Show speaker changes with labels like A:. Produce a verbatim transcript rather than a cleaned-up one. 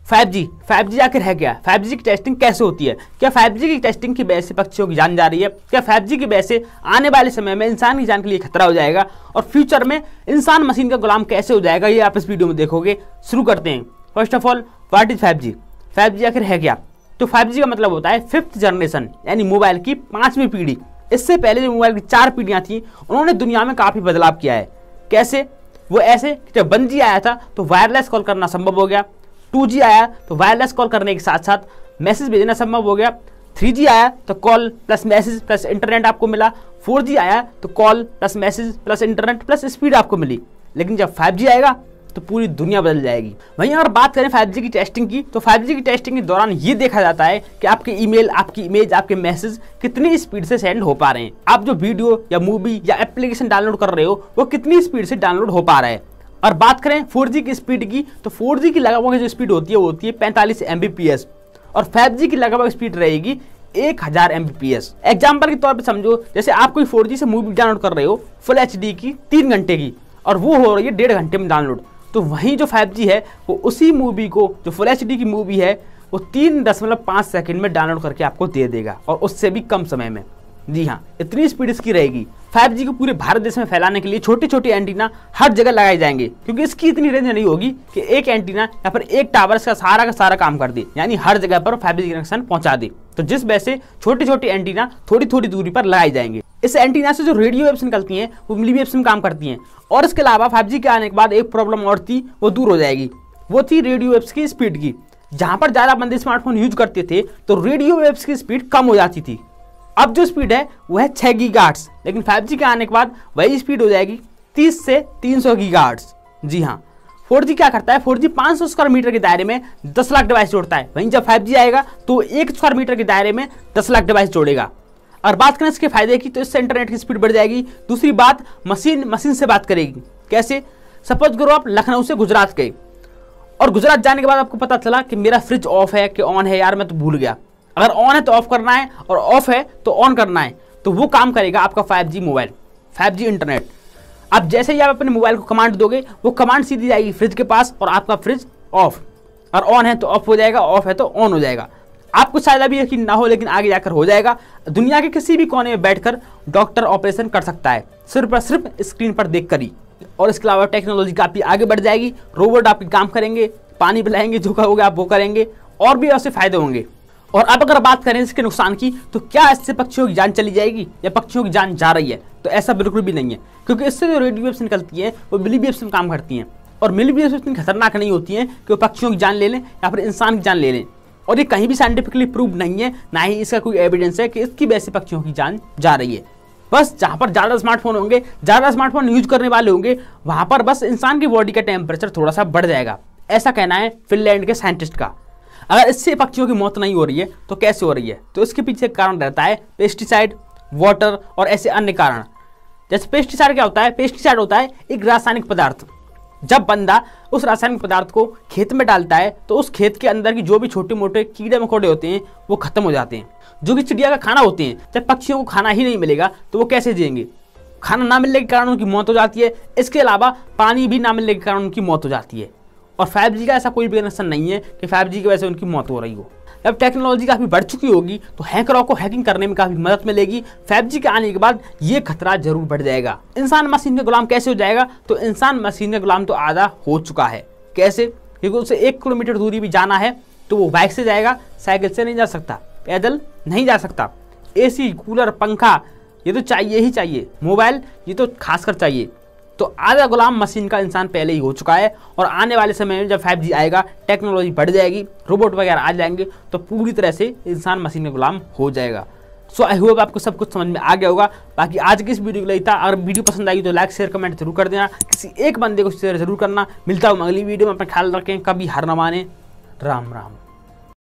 A: Five G five G आखिर है क्या? फाइव जी की टेस्टिंग कैसे होती है? क्या फाइव जी की टेस्टिंग की वजह से पक्षियों की जान जा रही है? क्या फाइव जी की वजह से आने वाले समय में इंसान की जान के लिए खतरा हो जाएगा? और फ्यूचर में इंसान मशीन का गुलाम कैसे हो जाएगा, ये आप इस वीडियो में देखोगे। शुरू करते हैं। First of all, what is five G? Five G आखिर है क्या? तो फाइव जी का मतलब होता है फिफ्थ जनरेशन, यानी मोबाइल की पांचवी पीढ़ी। इससे पहले जो मोबाइल की चार पीढ़ियां थी, उन्होंने दुनिया में काफी बदलाव किया है। कैसे? वो ऐसे कि जब वन जी आया था तो वायरलेस कॉल करना संभव हो गया। टू जी आया तो वायरलेस कॉल करने के साथ साथ मैसेज भेजना संभव हो गया। थ्री जी आया तो call plus message plus internet आपको मिला। फोर जी आया तो call plus message plus internet plus speed आपको मिली। लेकिन जब फाइव जी आएगा तो पूरी दुनिया बदल जाएगी। वहीं अगर बात करें फाइव जी की टेस्टिंग की, तो फाइव जी की टेस्टिंग के दौरान ये देखा जाता है कि आपके ईमेल, आपकी इमेज, आपके मैसेज कितनी स्पीड से सेंड हो पा रहे हैं। आप जो वीडियो या मूवी या एप्लीकेशन डाउनलोड कर रहे हो वो कितनी स्पीड से डाउनलोड हो पा रहा है। और बात करें फोर जी की स्पीड की, तो फोर जी की लगभग जो स्पीड होती है वो होती है पैंतालीस एम बी पी एस और फाइव जी की लगभग स्पीड रहेगी एक हजार M B P S. Example के तौर पे समझो, जैसे आप कोई फोर जी से मूवी डाउनलोड कर रहे हो फुल एच डी की तीन घंटे की, और वो हो रही है डेढ़ घंटे में डाउनलोड, तो वहीं जो फाइव जी है वो उसी मूवी को, जो फुल एच डी की मूवी है, वो तीन दशमलव पाँच सेकंड में डाउनलोड करके आपको दे देगा, और उससे भी कम समय में। जी हाँ, इतनी स्पीड इसकी रहेगी। फाइव जी को पूरे भारत देश में फैलाने के लिए छोटे छोटे एंटीना हर जगह लगाए जाएंगे, क्योंकि इसकी इतनी रेंज नहीं होगी कि एक एंटीना या फिर एक टावर का सारा का सारा काम कर दे, यानी हर जगह पर फाइव जी कनेक्शन पहुंचा दे। तो जिस वजह से छोटे छोटे एंटीना थोड़ी थोड़ी दूरी पर लगाए जाएंगे। इस एंटीना से जो रेडियो वेव्स निकलती हैं वो मिलीवेव्स में काम करती हैं। और इसके अलावा फाइव जी के आने के बाद एक प्रॉब्लम और थी, वो दूर हो जाएगी। वो थी रेडियो वेव्स की स्पीड की। जहां पर ज्यादा बंदे स्मार्टफोन यूज करते थे तो रेडियो वेव्स की स्पीड कम हो जाती थी। अब जो स्पीड है वो है छह गीगाहर्ट्ज, लेकिन फाइव जी के आने के बाद वही स्पीड हो जाएगी तीस से तीन सौ गीगाहर्ट्ज। जी हाँ, फोर जी क्या करता है? फोर जी पाँच सौ स्क्वायर मीटर के दायरे में दस लाख डिवाइस जोड़ता है। वहीं जब फाइव जी आएगा तो एक स्क्वायर मीटर के दायरे में दस लाख डिवाइस जोड़ेगा। और बात करें इसके फायदे की, तो इससे इंटरनेट की स्पीड बढ़ जाएगी। दूसरी बात, मशीन मशीन से बात करेगी। कैसे? सपोज करो आप लखनऊ से गुजरात गए, और गुजरात जाने के बाद आपको पता चला कि मेरा फ्रिज ऑफ है कि ऑन है, यार मैं तो भूल गया। अगर ऑन है तो ऑफ करना है, और ऑफ है तो ऑन करना है, तो वो काम करेगा आपका five G mobile, five G internet. अब जैसे ही आप अपने मोबाइल को कमांड दोगे, वो कमांड सीधी जाएगी फ्रिज के पास, और आपका फ्रिज ऑफ, और ऑन है तो ऑफ हो जाएगा, ऑफ है तो ऑन हो जाएगा। आपको शायद अभी यकीन ना हो, लेकिन आगे जाकर हो जाएगा। दुनिया के किसी भी कोने में बैठकर डॉक्टर ऑपरेशन कर सकता है, सिर्फ और सिर्फ स्क्रीन पर देखकर ही। और इसके अलावा टेक्नोलॉजी काफी आगे बढ़ जाएगी। रोबोट आपके काम करेंगे, पानी पिलाएंगे, जो कहोगे आप वो करेंगे, और भी ऐसे फायदे होंगे। और अब अगर बात करें इसके नुकसान की, तो क्या इससे पक्षियों की जान चली जाएगी या पक्षियों की जान जा रही है? तो ऐसा बिल्कुल भी नहीं है, क्योंकि इससे जो रेडियो वेव्स निकलती है वो मिलीवेव्स में काम करती हैं। और मिलीवेव्स इतनी खतरनाक नहीं होती हैं कि वो पक्षियों की जान ले लें या फिर इंसान की जान ले लें। और ये कहीं भी साइंटिफिकली प्रूव नहीं है, ना ही इसका कोई एविडेंस है कि इसकी वजह से पक्षियों की जान जा रही है। बस जहां पर ज्यादा स्मार्टफोन होंगे, ज्यादा स्मार्टफोन यूज करने वाले होंगे, वहां पर बस इंसान की बॉडी का टेम्परेचर थोड़ा सा बढ़ जाएगा, ऐसा कहना है फिनलैंड के साइंटिस्ट का। अगर इससे पक्षियों की मौत नहीं हो रही है तो कैसे हो रही है? तो इसके पीछे कारण रहता है पेस्टिसाइड, वाटर और ऐसे अन्य कारण। जैसे पेस्टिसाइड क्या होता है? पेस्टिसाइड होता है एक रासायनिक पदार्थ। जब बंदा उस रासायनिक पदार्थ को खेत में डालता है तो उस खेत के अंदर की जो भी छोटे मोटे कीड़े मकोड़े होते हैं वो खत्म हो जाते हैं, जो कि चिड़िया का खाना होते हैं। जब पक्षियों को खाना ही नहीं मिलेगा तो वो कैसे जिएंगे? खाना ना मिलने के कारण उनकी मौत हो जाती है। इसके अलावा पानी भी ना मिलने के कारण उनकी मौत हो जाती है। और फाइव जी का ऐसा कोई भी कनेक्शन नहीं है कि फाइव जी की वजह से उनकी मौत हो रही हो। जब टेक्नोलॉजी काफ़ी बढ़ चुकी होगी तो हैकरों को हैकिंग करने में काफ़ी मदद मिलेगी। फाइव जी के आने के बाद ये खतरा जरूर बढ़ जाएगा। इंसान मशीन का गुलाम कैसे हो जाएगा? तो इंसान मशीन का गुलाम तो आधा हो चुका है। कैसे? क्योंकि उसे एक किलोमीटर दूरी भी जाना है तो वो बाइक से जाएगा, साइकिल से नहीं जा सकता, पैदल नहीं जा सकता। ए सी, कूलर, पंखा ये तो चाहिए ही चाहिए, मोबाइल ये तो खासकर चाहिए। तो आधा गुलाम मशीन का इंसान पहले ही हो चुका है। और आने वाले समय में जब फाइव जी आएगा, टेक्नोलॉजी बढ़ जाएगी, रोबोट वगैरह आ जाएंगे, तो पूरी तरह से इंसान मशीन का गुलाम हो जाएगा। सो आई होप आपको सब कुछ समझ में आ गया होगा। बाकी आज की इस वीडियो के लिए था। अगर वीडियो पसंद आई तो लाइक शेयर कमेंट जरूर कर देना, किसी एक बंदे को शेयर जरूर करना। मिलता हूँ अगली वीडियो में, अपना ख्याल रखें, कभी हार न माने। राम राम।